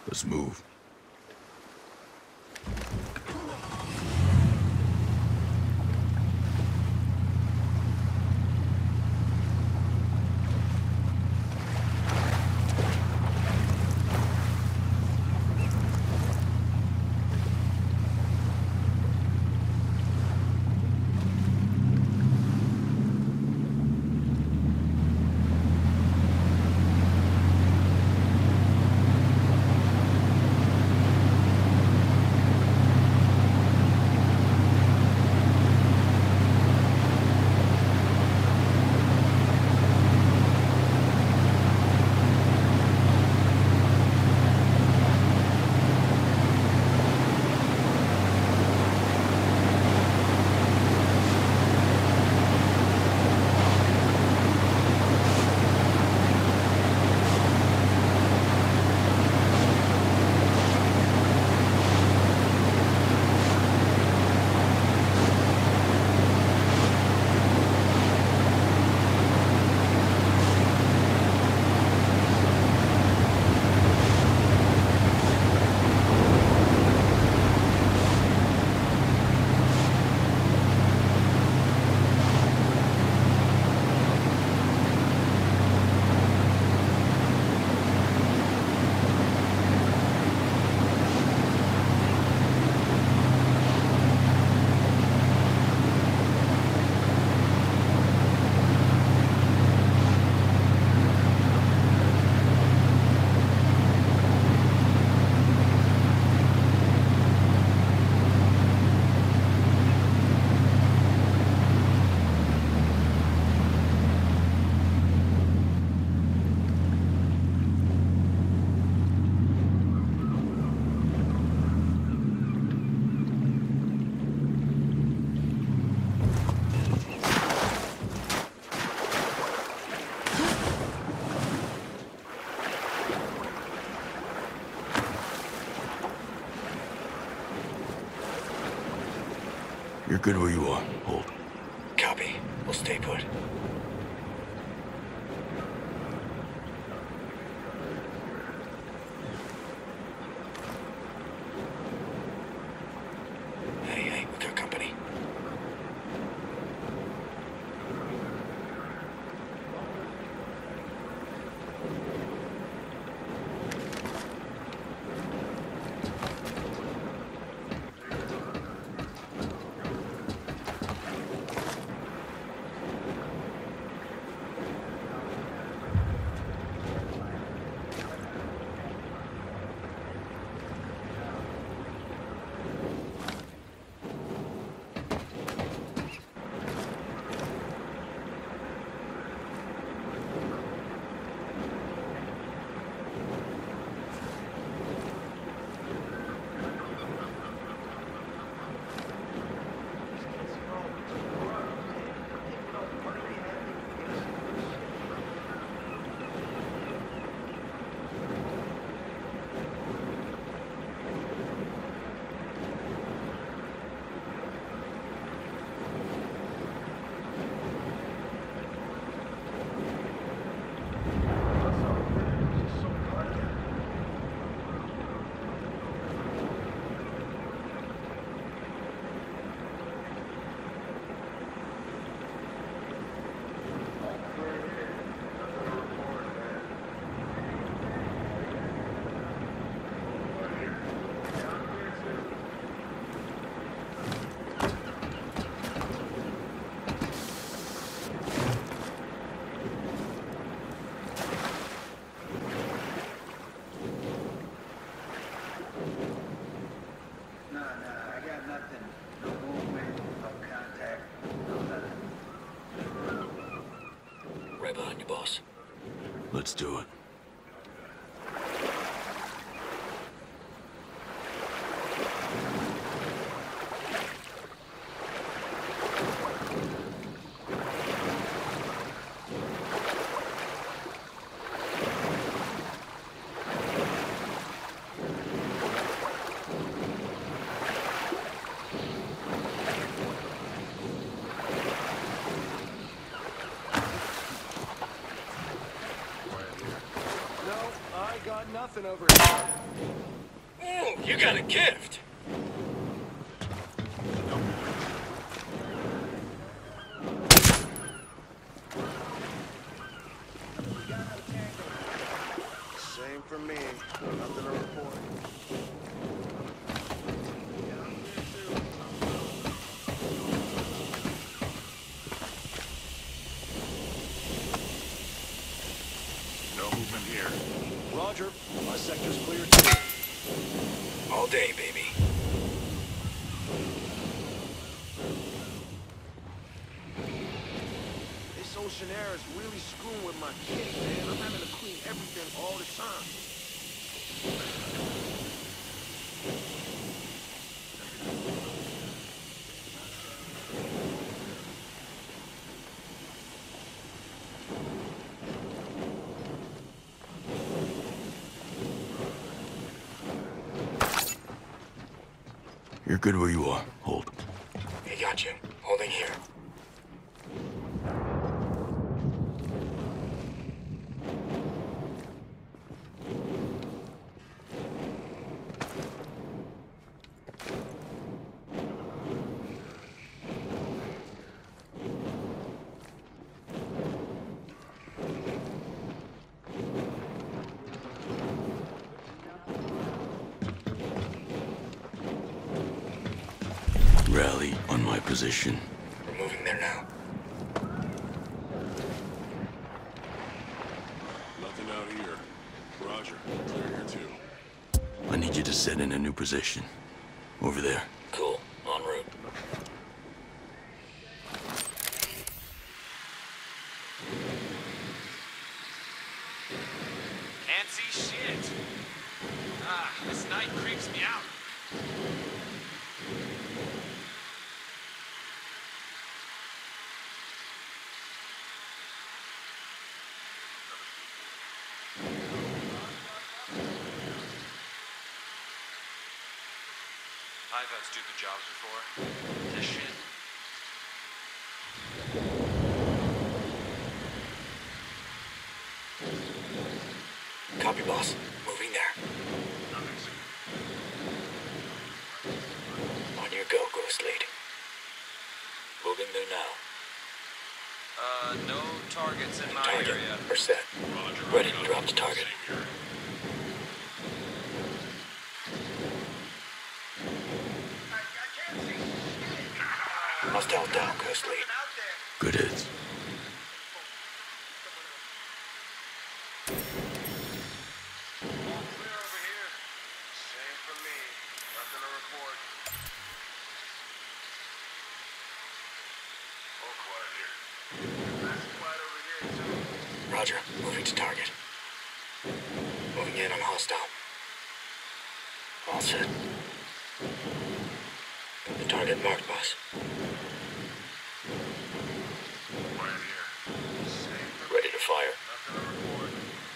Let's move. You're good where you are. Hold. Copy. We'll stay put. Hey, we got company. Right behind you, boss. Let's do it. got nothing over here. Ooh, you got a gift. Same for me. Nothing to report. No movement here. Roger. My sector's clear too. All day, baby. This ocean air is really screwing with my kit, man. I'm having to clean everything all the time. You're good where you are. Hold. I got you. Holding here. Rally on my position. We're moving there now. Nothing out here. Roger. Clear here too. I need you to set in a new position. Over there. Cool. En route. Can't see shit. This night creeps me out. I've had stupid jobs before. This shit. Copy, boss. Moving there. On your go, Ghost Lead. Moving there now. No targets in my Target. area. We're set. Ready to drop the target. Hostile down, Ghost Lead. Good hits. All clear over here. Same for me. Nothing to report. All quiet here. Nice and quiet over here too. Roger. Moving to target. Moving in on hostile. All set. The target marked, boss. Quiet here. Same for Ready to fire. nothing to report.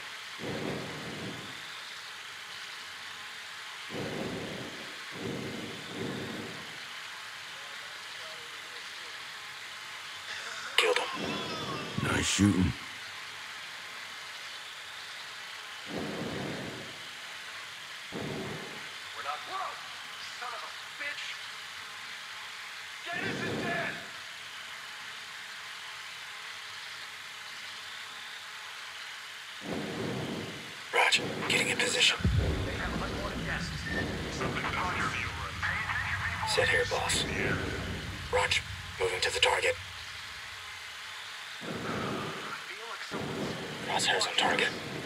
Killed him. Nice shooting. We're not. Whoa! Son of a bitch! Dennis is dead! Roger. Getting in position. They have unwanted guests. Something doesn't feel right. Set here, boss. Roger. Moving to the target. I feel like someone's Crosshairs on target.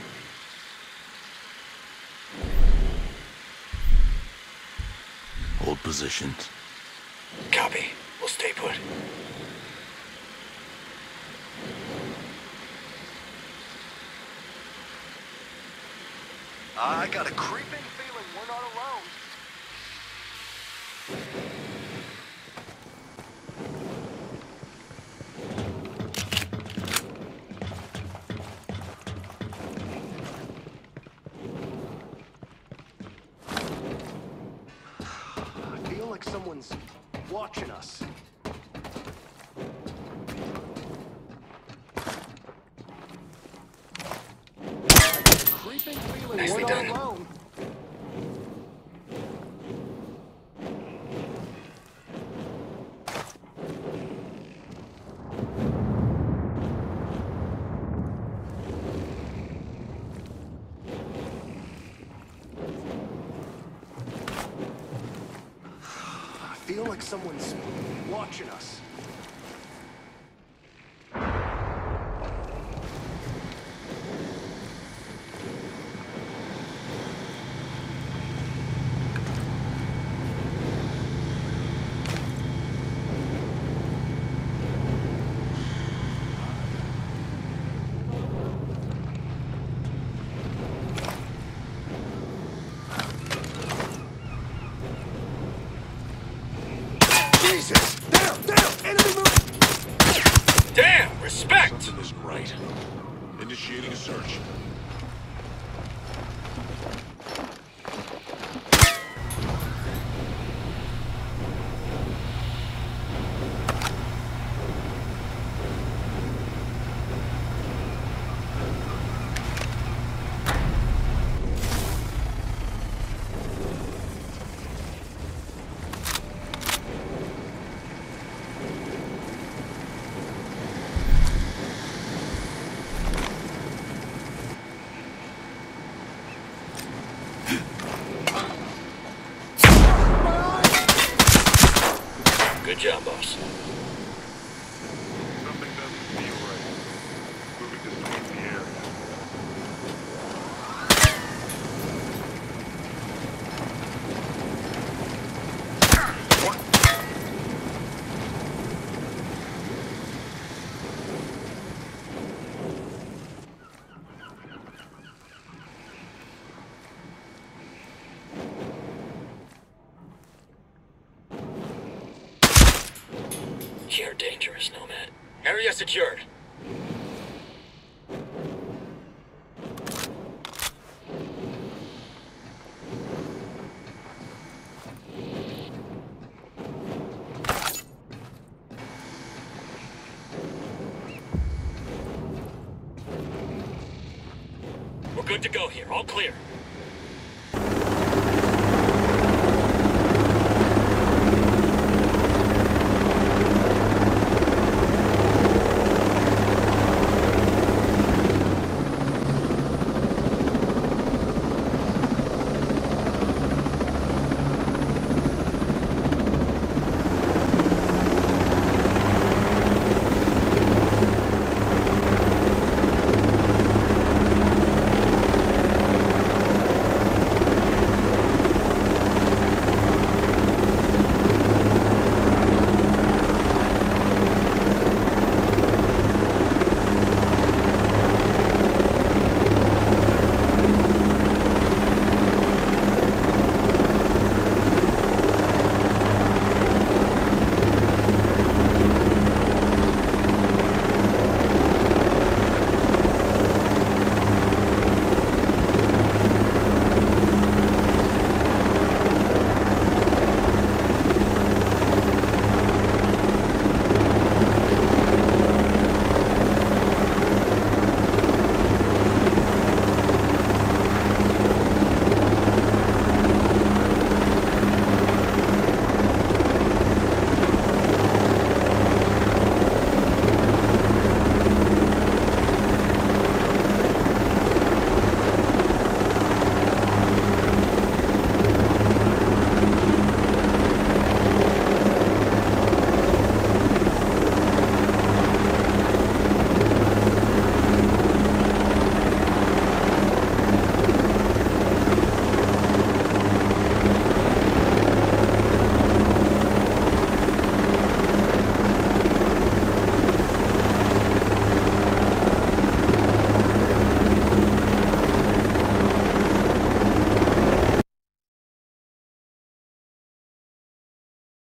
Hold positions. Copy. We'll stay put. I got a creeping feeling we're not alone. I feel like someone's watching us. Briefing Freeland, Nicely we're done. not alone. I feel like someone's watching us. Jesus! Down! Down! Enemy move! Damn! Respect! Something isn't right. Initiating a search. Good job, boss. Something doesn't feel right. Moving to sweep the area. You're dangerous, Nomad. Area secured. We're good to go here. All clear.